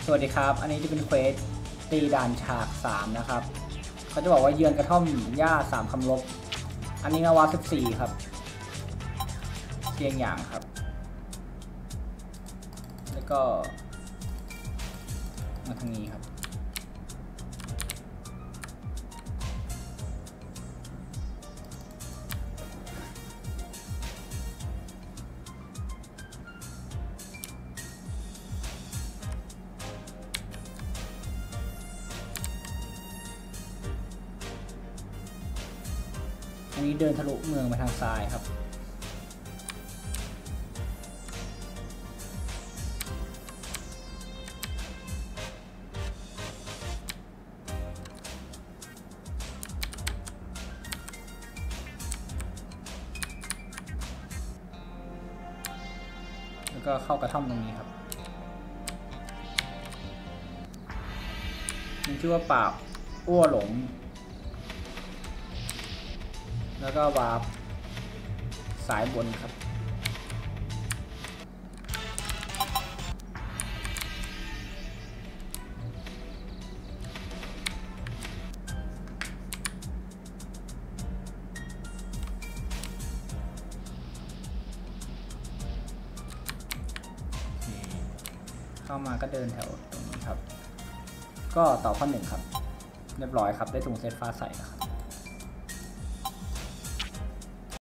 สวัสดีครับอันนี้จะเป็นเควสตีด่านฉาก3นะครับเขาจะบอกว่าเยือนกระท่อมหญ้า3คำลบอันนี้นวา14ครับเพียงอย่างครับแล้วก็มาทางนี้ครับอันนี้เดินทะลุเมืองมาทางซ้ายครับแล้วก็เข้ากระท่อมตรงนี้ครับมันชื่อว่าป่าอ้วหลงแล้วก็วาร์ปสายบนครับเข้ามาก็เดินแถวตรงนี้ครับก็ต่อข้อ1ครับเรียบร้อยครับได้ถุงเซตฟ้าใสแล้ว